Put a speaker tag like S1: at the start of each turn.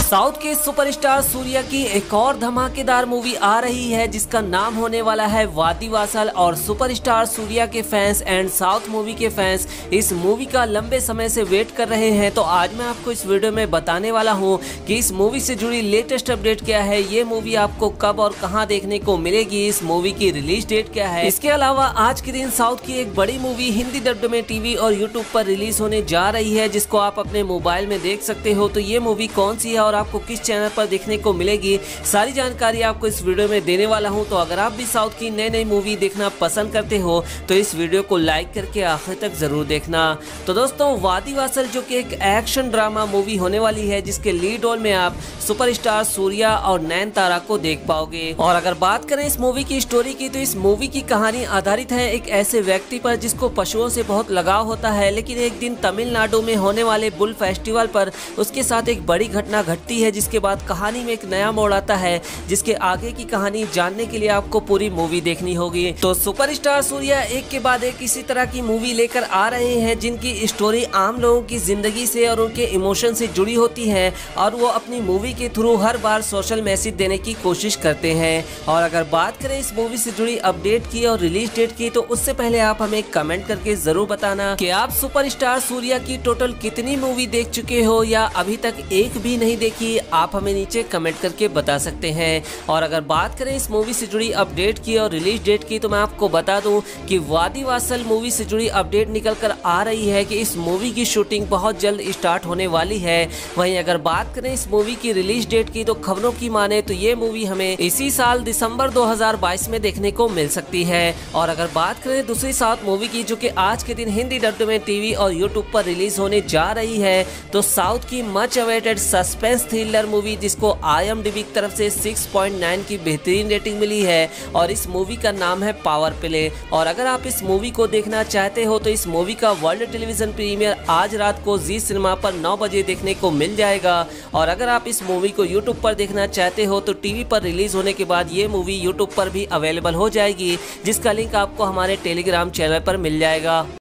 S1: South के superstar Surya की एक और धमाकेदार मूवी आ रही है जिसका नाम होने वाला है वादीवासल। और सुपरस्टार सूर्या के फैंस एंड साउथ मूवी के फैंस इस मूवी का लंबे समय से वेट कर रहे हैं। तो आज मैं आपको इस वीडियो में बताने वाला हूं कि इस मूवी से जुड़ी लेटेस्ट अपडेट क्या है, ये मूवी आपको कब और कहां देखने को मिलेगी, इस मूवी की रिलीज डेट क्या है। इसके अलावा आज के दिन साउथ की एक बड़ी मूवी हिंदी डब्ड में टीवी और यूट्यूब पर रिलीज होने जा रही है जिसको आप अपने मोबाइल में देख सकते हो। तो ये मूवी कौन सी है और आपको किस चैनल पर देखने को मिलेगी, सारी जानकारी आपको इस वीडियो में देने वाला हूं। तो अगर आप भी साउथ की नई नई मूवी देखना पसंद करते हो तो इस वीडियो को लाइक करके आखिर तक जरूर देखना। तो दोस्तों, वादीवासल जो कि एक एक्शन ड्रामा मूवी होने वाली है जिसके लीड रोल में आप सुपरस्टार सूर्या और नयनतारा को देख पाओगे। और अगर बात करें इस मूवी की स्टोरी की, तो इस मूवी की कहानी आधारित है एक ऐसे व्यक्ति पर जिसको पशुओं से बहुत लगाव होता है, लेकिन एक दिन तमिलनाडु में होने वाले बुल फेस्टिवल पर उसके साथ एक बड़ी घटना घटती है जिसके बाद कहानी में एक नया मोड़ आता है जिसके आगे की कहानी जानने के लिए आपको पूरी मूवी देखनी होगी। तो सुपरस्टार सूर्या एक के बाद एक इसी तरह की मूवी लेकर आ रहे हैं जिनकी स्टोरी आम लोगों की जिंदगी से और उनके इमोशन से जुड़ी होती है और वो अपनी मूवी के थ्रू हर बार सोशल मैसेज देने की कोशिश करते हैं। और अगर बात करें इस मूवी से जुड़ी अपडेट की और रिलीज डेट की, तो उससे पहले आप हमें कमेंट करके जरूर बताना कि आप सुपरस्टार सूर्या की टोटल कितनी मूवी देख चुके हो या अभी तक एक भी नहीं देखी, आप हमें नीचे कमेंट करके बता सकते हैं। और अगर बात करें इस मूवी से जुड़ी अपडेट की और रिलीज डेट की, तो मैं आपको बता दूं कि वादीवासल मूवी से जुड़ी अपडेट निकल कर आ रही है कि इस मूवी की शूटिंग बहुत जल्द स्टार्ट होने वाली है। वहीं अगर बात करें इस मूवी की रिलीज डेट की, तो खबरों की माने तो ये मूवी हमें इसी साल दिसंबर 2022 में देखने को मिल सकती है। और अगर बात करें दूसरी साउथ मूवी की जो कि आज के दिन हिंदी डब्ड में टीवी और यूट्यूब पर रिलीज होने जा रही है, तो साउथ की much awaited suspense thriller movie जिसको IMDb की तरफ से 6.9 की बेहतरीन रेटिंग मिली है और इस मूवी का नाम है पावर प्ले। और अगर आप इस मूवी को देखना चाहते हो तो इस मूवी का वर्ल्ड टेलीविजन प्रीमियर आज रात को जी सिनेमा पर 9 बजे देखने को मिल जाएगा। और अगर आप इस मूवी को यूट्यूब पर देखना चाहते हो तो टीवी पर रिलीज होने के बाद ये मूवी यूट्यूब पर भी अवेलेबल हो जाएगी, जिसका लिंक आपको हमारे टेलीग्राम चैनल पर मिल जाएगा।